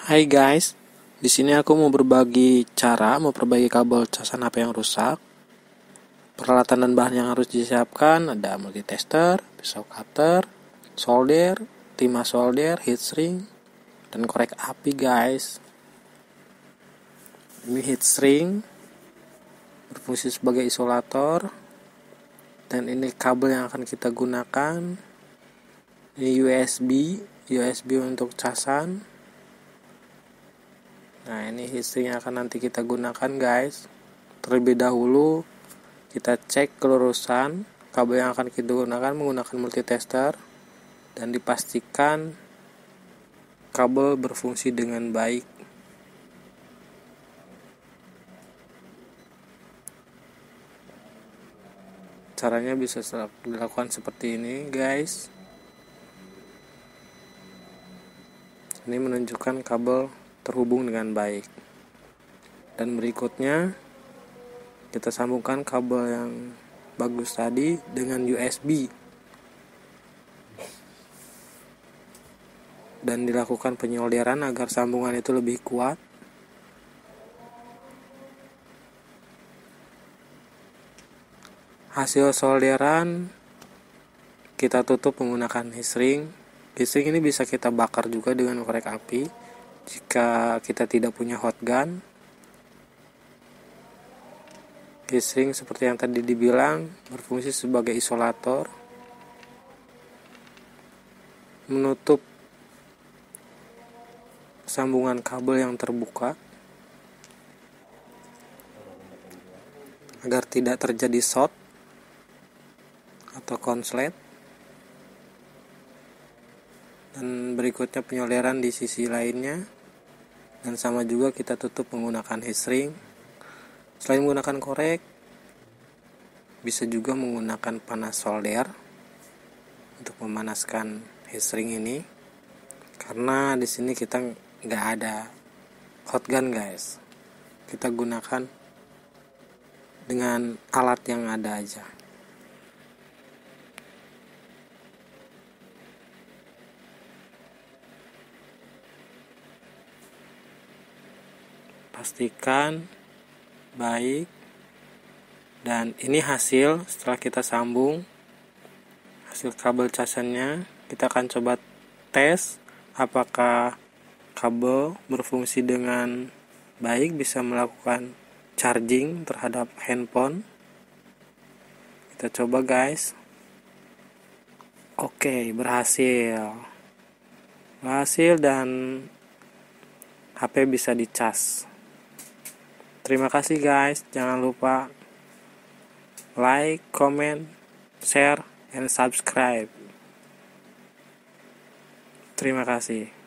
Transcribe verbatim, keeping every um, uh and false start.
Hai guys, di sini aku mau berbagi cara memperbaiki kabel casan H P yang rusak. Peralatan dan bahan yang harus disiapkan ada multitester, pisau cutter, solder, timah solder, heatshrink, dan korek api guys. Ini heatshrink berfungsi sebagai isolator, dan ini kabel yang akan kita gunakan. Ini U S B, U S B untuk casan. Nah, ini heatshrink yang akan nanti kita gunakan guys. Terlebih dahulu kita cek kelurusan kabel yang akan kita gunakan menggunakan multitester dan dipastikan kabel berfungsi dengan baik. Caranya bisa dilakukan seperti ini guys. Ini menunjukkan kabel terhubung dengan baik. Dan berikutnya kita sambungkan kabel yang bagus tadi dengan U S B dan dilakukan penyolderan agar sambungan itu lebih kuat. Hasil solderan kita tutup menggunakan heatshrink. Heatshrink ini bisa kita bakar juga dengan korek api jika kita tidak punya hot gun. Heatshrink seperti yang tadi dibilang berfungsi sebagai isolator, menutup sambungan kabel yang terbuka agar tidak terjadi short atau konslet. Dan berikutnya penyolderan di sisi lainnya, dan sama juga kita tutup menggunakan heatshrink. Selain menggunakan korek, bisa juga menggunakan panas solder untuk memanaskan heatshrink ini, karena di sini kita nggak ada hot gun guys. Kita gunakan dengan alat yang ada aja. Pastikan baik. Dan ini hasil setelah kita sambung, hasil kabel casannya. Kita akan coba tes apakah kabel berfungsi dengan baik, bisa melakukan charging terhadap handphone. Kita coba guys. Oke, berhasil berhasil dan H P bisa dicas. Terima kasih guys, jangan lupa like, comment, share, and subscribe. Terima kasih.